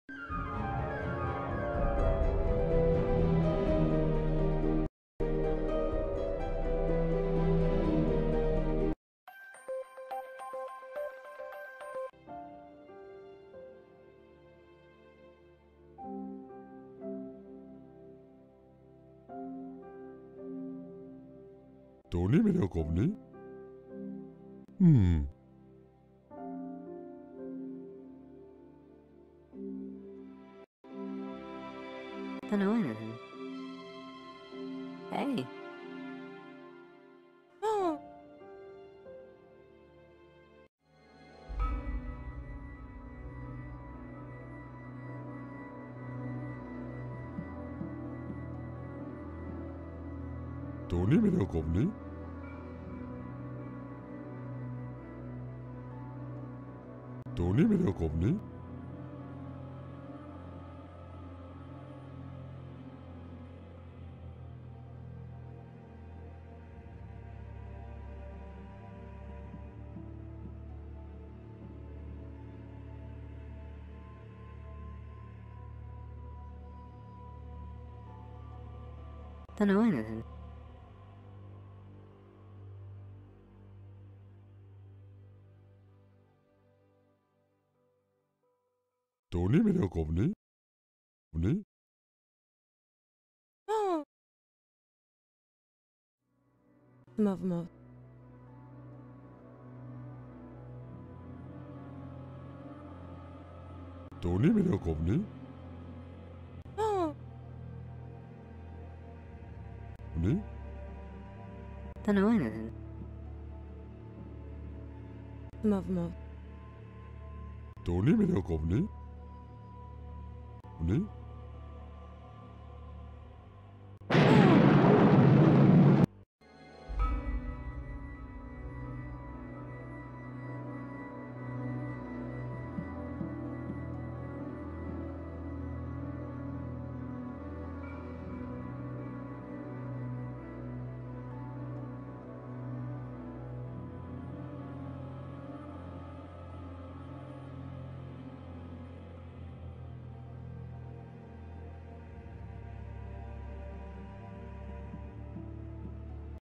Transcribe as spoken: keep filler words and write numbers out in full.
돈이 매력 없니? 음. Don't know anything. Hey. Oh. 돈이 매력 없니? 돈이 매력 없니? Don't know anything. 돈이 매력 없니? 없니? Oh. Mów, mów. 돈이 매력 없니? Oh. 없니? Don't know anything. Mów, mów. 돈이 매력 없니? 없니?